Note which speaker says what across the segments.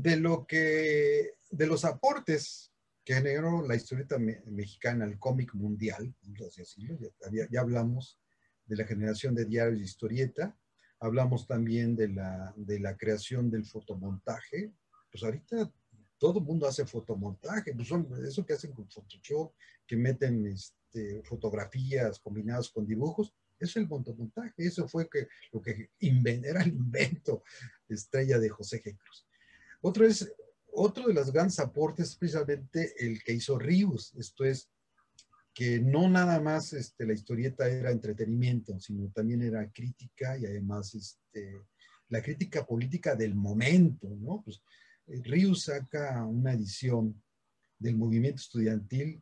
Speaker 1: de los aportes que generó la historieta mexicana al cómic mundial, vamos a decirlo, ya hablamos de la generación de diarios de historieta, hablamos también de la creación del fotomontaje. Pues ahorita todo el mundo hace fotomontaje, pues eso que hacen con Photoshop, que meten fotografías combinadas con dibujos, es el fotomontaje. Eso fue lo que era el invento estrella de José G. Cruz. Otro de los grandes aportes es precisamente el que hizo Ríos. Esto es que no nada más la historieta era entretenimiento, sino también era crítica y además la crítica política del momento, ¿no? Pues, Ríos saca una edición del movimiento estudiantil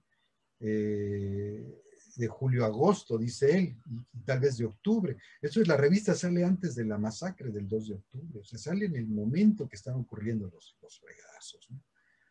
Speaker 1: de julio-agosto, dice él, y tal vez de octubre. Eso es, la revista sale antes de la masacre del 2 de octubre, o sea, sale en el momento que están ocurriendo los fregazos, ¿no?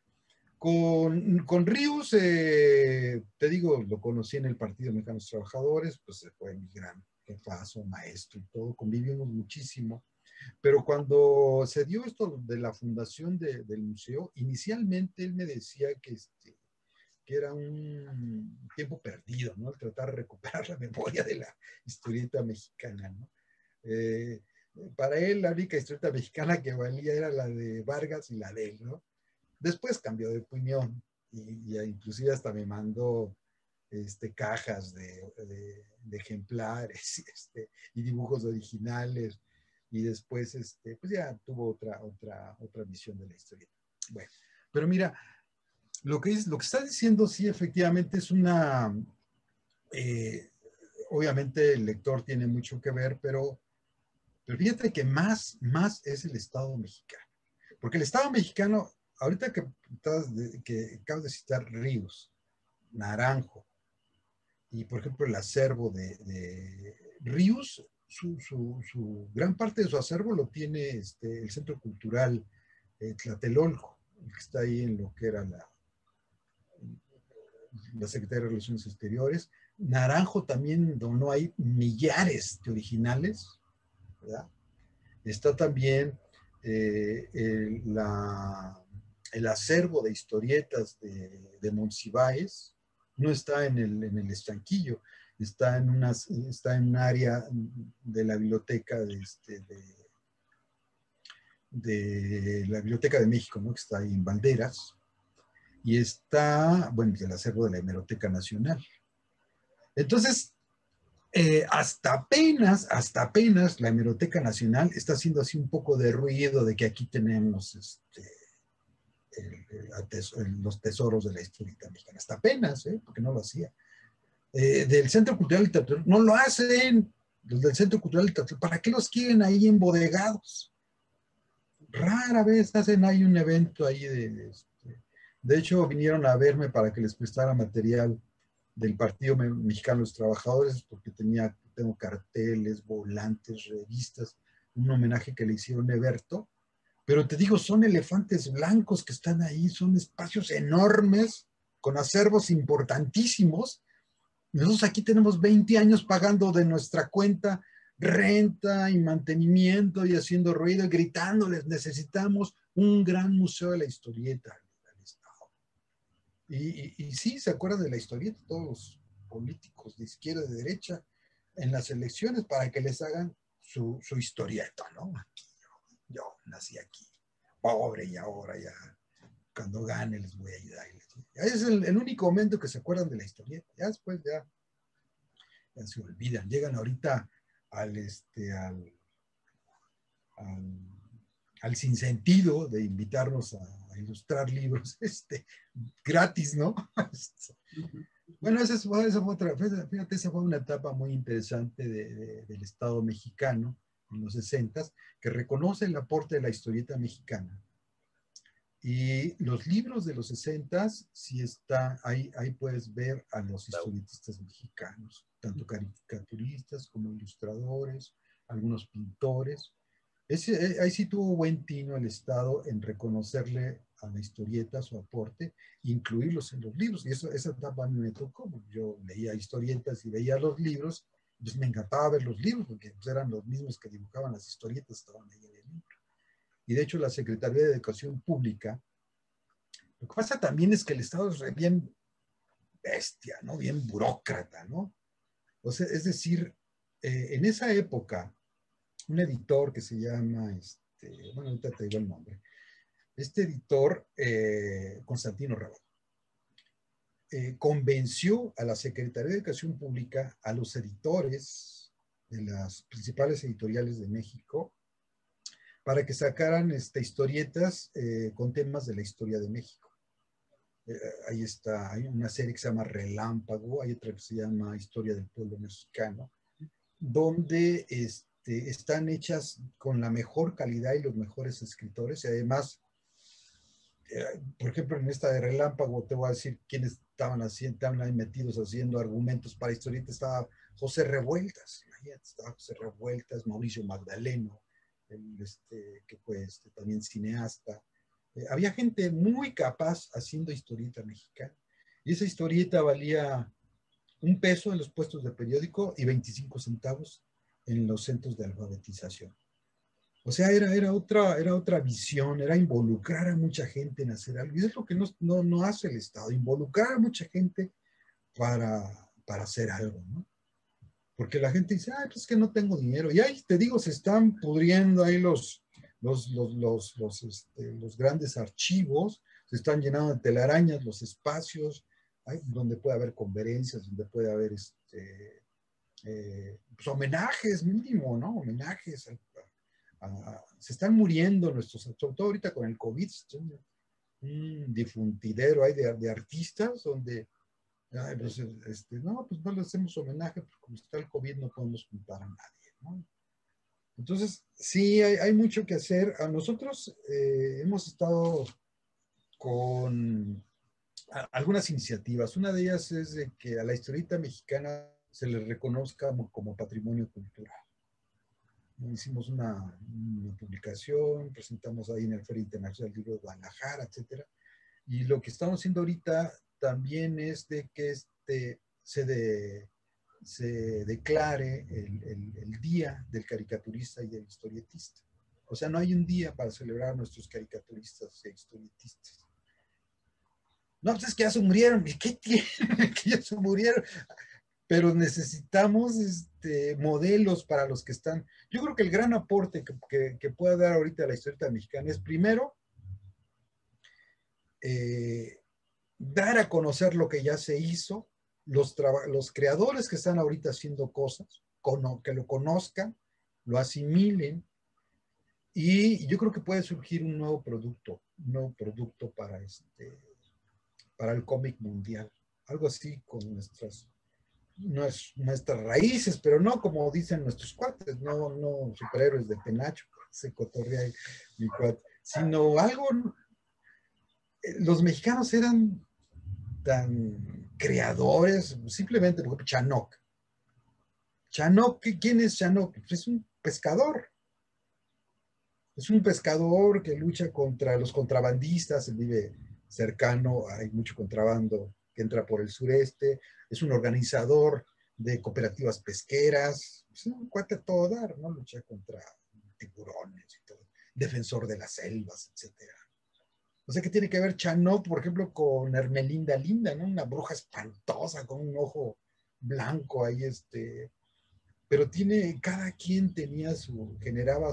Speaker 1: Con Ríos, te digo, lo conocí en el Partido Mexicano de los Trabajadores, pues fue mi gran jefazo, maestro y todo, convivimos muchísimo. Pero cuando se dio esto de la fundación del museo, inicialmente él me decía que era un tiempo perdido, ¿no? El tratar de recuperar la memoria de la historieta mexicana, ¿no? Para él, la única historieta mexicana que valía era la de Vargas y la de él, ¿no? Después cambió de opinión y inclusive hasta me mandó cajas de ejemplares y dibujos originales, y después pues ya tuvo otra visión de la historia. Bueno, pero mira, lo que está diciendo sí efectivamente es obviamente el lector tiene mucho que ver, pero fíjate que más es el Estado mexicano, porque el Estado mexicano, ahorita que acabas de citar Ríos, Naranjo, y por ejemplo el acervo de Ríos, su gran parte de su acervo lo tiene el Centro Cultural Tlatelolco, que está ahí en lo que era la Secretaría de Relaciones Exteriores. Naranjo también donó ahí millares de originales, ¿verdad? Está también el acervo de historietas de Monsiváis. No está en el estanquillo, está en un área de la biblioteca de la Biblioteca de México, ¿no? Que está ahí en Valderas, y está, bueno, el acervo de la Hemeroteca Nacional. Entonces, hasta apenas la Hemeroteca Nacional está haciendo así un poco de ruido de que aquí tenemos los tesoros de la historieta mexicana. Hasta apenas, porque no lo hacía. Del Centro Cultural Literatura, no lo hacen. Los del Centro Cultural Literatura, ¿para qué los quieren ahí embodegados? Rara vez hacen ahí un evento ahí de hecho, vinieron a verme para que les prestara material del Partido Mexicano de los Trabajadores, porque tengo carteles, volantes, revistas, un homenaje que le hicieron a Eberto. Pero te digo, son elefantes blancos que están ahí, son espacios enormes, con acervos importantísimos. Nosotros aquí tenemos 20 años pagando de nuestra cuenta renta y mantenimiento y haciendo ruido y gritándoles, necesitamos un gran museo de la historieta del Estado. Y sí, se acuerdan de la historieta, todos los políticos de izquierda y de derecha, en las elecciones para que les hagan su historieta, ¿no? Aquí, yo nací aquí, pobre, y ahora ya, cuando gane les voy a ayudar. Es el único momento que se acuerdan de la historieta. Ya después ya se olvidan. Llegan ahorita al sinsentido de invitarnos a ilustrar libros gratis, ¿no? Bueno, esa fue otra, fíjate, esa fue una etapa muy interesante del Estado mexicano en los 60s, que reconoce el aporte de la historieta mexicana. Y los libros de los 60s, sí está, ahí puedes ver a los historietistas mexicanos, tanto caricaturistas como ilustradores, algunos pintores. Ahí sí tuvo buen tino el Estado en reconocerle a la historieta su aporte, incluirlos en los libros. Y esa etapa a mí me tocó. Yo leía historietas y veía los libros, entonces me encantaba ver los libros, porque pues, eran los mismos que dibujaban las historietas, estaban ahí en el libro. y de hecho la Secretaría de Educación Pública, lo que pasa también es que el Estado es bien bestia, ¿no? Bien burócrata, ¿no? O sea, es decir, en esa época, un editor que se llama, bueno, ahorita te digo el nombre, este editor, Constantino Rabal, convenció a la Secretaría de Educación Pública, a los editores de las principales editoriales de México, para que sacaran historietas con temas de la historia de México. Ahí está, hay una serie que se llama Relámpago, hay otra que se llama Historia del Pueblo Mexicano, donde están hechas con la mejor calidad y los mejores escritores, y además, por ejemplo, en esta de Relámpago, te voy a decir quiénes estaban ahí metidos haciendo argumentos para historietas. Estaba José Revueltas, imagínate, estaba José Revueltas, Mauricio Magdaleno, que fue también cineasta. Había gente muy capaz haciendo historieta mexicana. Y esa historieta valía $1 en los puestos de periódico y 25 centavos en los centros de alfabetización. O sea, era otra visión, era involucrar a mucha gente en hacer algo. Y eso es lo que no hace el Estado, involucrar a mucha gente para hacer algo, ¿no? Porque la gente dice, pues es que no tengo dinero. Y ahí te digo, se están pudriendo ahí los grandes archivos, se están llenando de telarañas los espacios, donde puede haber conferencias, donde puede haber pues homenajes mínimo, ¿no? Homenajes. Se están muriendo nuestros, sobre todo ahorita con el COVID, un difuntidero hay de artistas donde, pues, no, pues no le hacemos homenaje, porque como está el COVID no podemos juntar a nadie, ¿no? Entonces, sí, hay mucho que hacer. A nosotros hemos estado con algunas iniciativas. Una de ellas es de que a la historieta mexicana se le reconozca como patrimonio cultural. Hicimos una publicación, presentamos ahí en el Feria Internacional del Libro de Guadalajara, etcétera. Y lo que estamos haciendo ahorita también es de que se declare el Día del Caricaturista y del Historietista. O sea, no hay un día para celebrar a nuestros caricaturistas y historietistas. No, pues es que ya se murieron. ¿Y qué tienen? Que ya se murieron. Pero necesitamos modelos para los que están. Yo creo que el gran aporte que pueda dar ahorita la historieta mexicana es, primero, dar a conocer lo que ya se hizo, los creadores que están ahorita haciendo cosas, que lo conozcan, lo asimilen, y yo creo que puede surgir un nuevo producto para el cómic mundial. Algo así con nuestras raíces, pero no como dicen nuestros cuates, no superhéroes de penacho, se cotorrea ahí mi cuate, sino algo. Los mexicanos eran tan creadores, simplemente, por ejemplo, Chanoc. Chanoc, ¿quién es Chanoc? Pues es un pescador. Es un pescador que lucha contra los contrabandistas, él vive cercano, hay mucho contrabando que entra por el sureste, es un organizador de cooperativas pesqueras, es un cuate a todo dar, ¿no? Lucha contra tiburones y todo, defensor de las selvas, etcétera. O sea, que tiene que ver Chanoc, por ejemplo, con Hermelinda Linda, ¿no? Una bruja espantosa con un ojo blanco ahí, pero cada quien generaba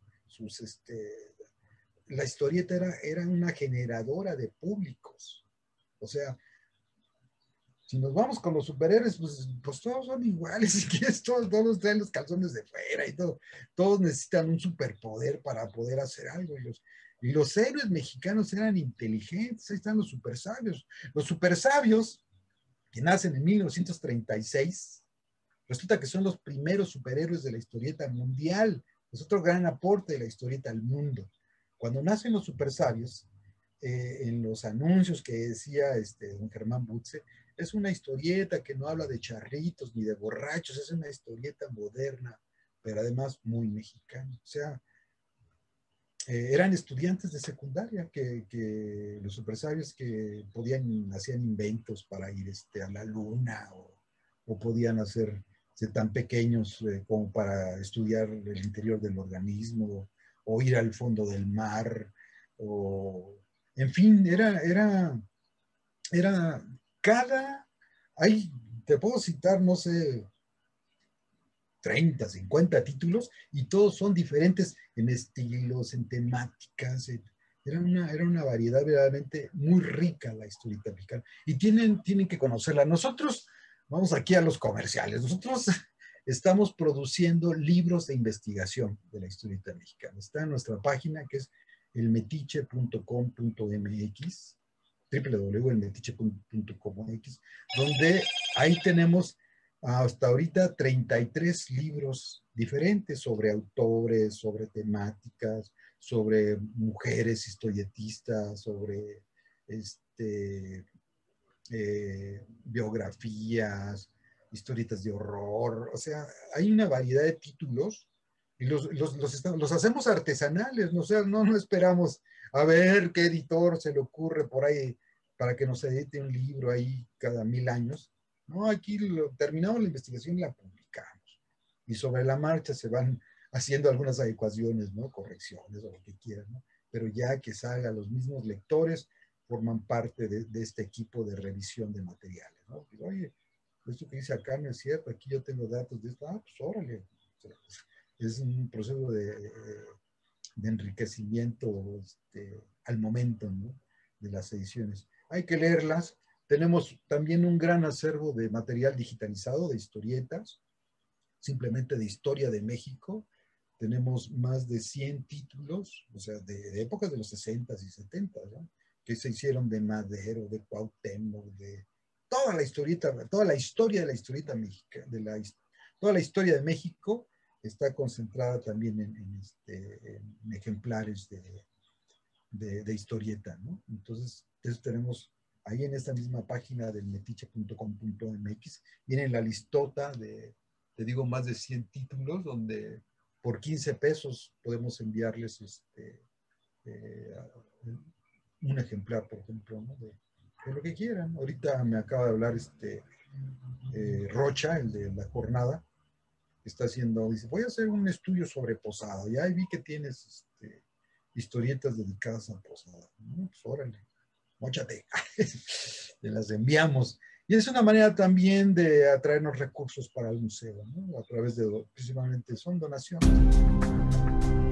Speaker 1: la historieta era una generadora de públicos. O sea, si nos vamos con los superhéroes, pues todos son iguales, si quieres, todos traen los calzones de fuera y todo. Todos necesitan un superpoder para poder hacer algo. Y los héroes mexicanos eran inteligentes, ahí están los supersabios. Los supersabios, que nacen en 1936, resulta que son los primeros superhéroes de la historieta mundial. Es otro gran aporte de la historieta al mundo. Cuando nacen los supersabios, en los anuncios que decía don Germán Butze, es una historieta que no habla de charritos ni de borrachos, es una historieta moderna, pero además muy mexicana. O sea, eran estudiantes de secundaria que los supersabios que hacían inventos para ir a la luna o podían hacerse tan pequeños como para estudiar el interior del organismo o ir al fondo del mar, o, en fin, te puedo citar, no sé, 30, 50 títulos, y todos son diferentes en estilos, en temáticas. Era una variedad verdaderamente muy rica la historieta mexicana. Y tienen que conocerla. Nosotros, vamos aquí a los comerciales, nosotros estamos produciendo libros de investigación de la historieta mexicana. Está en nuestra página, que es elmetiche.com.mx, www.elmetiche.com.mx, donde ahí tenemos hasta ahorita 33 libros diferentes sobre autores, sobre temáticas, sobre mujeres historietistas, sobre biografías, historietas de horror. O sea, hay una variedad de títulos y los hacemos artesanales. O sea, no esperamos a ver qué editor se le ocurre por ahí para que nos edite un libro ahí cada 1000 años. No, aquí terminamos la investigación y la publicamos. Y sobre la marcha se van haciendo algunas adecuaciones, ¿no? Correcciones o lo que quieran, ¿no? Pero ya que salga, los mismos lectores forman parte de este equipo de revisión de materiales, ¿no? Pues, oye, esto que dice acá no es cierto, aquí yo tengo datos de esto, pues órale. Es un proceso de enriquecimiento al momento, ¿no? De las ediciones. Hay que leerlas. Tenemos también un gran acervo de material digitalizado, de historietas, simplemente de historia de México. Tenemos más de 100 títulos, o sea, de épocas de los 60s y 70s, ¿no? Que se hicieron de Madero, de Cuauhtémoc, de toda la historieta, toda la historia de la historieta mexicana, toda la historia de México está concentrada también en ejemplares de historieta, ¿no? Entonces, eso tenemos ahí en esta misma página del metiche.com.mx, viene la listota te digo, más de 100 títulos, donde por 15 pesos podemos enviarles un ejemplar, por ejemplo, ¿no? de lo que quieran. Ahorita me acaba de hablar Rocha, el de la jornada, que está haciendo, dice, voy a hacer un estudio sobre Posada, y ahí vi que tienes historietas dedicadas a Posada. No, pues órale, móchate, te las enviamos. Y es una manera también de atraernos recursos para el museo, ¿no? A través de, principalmente son donaciones.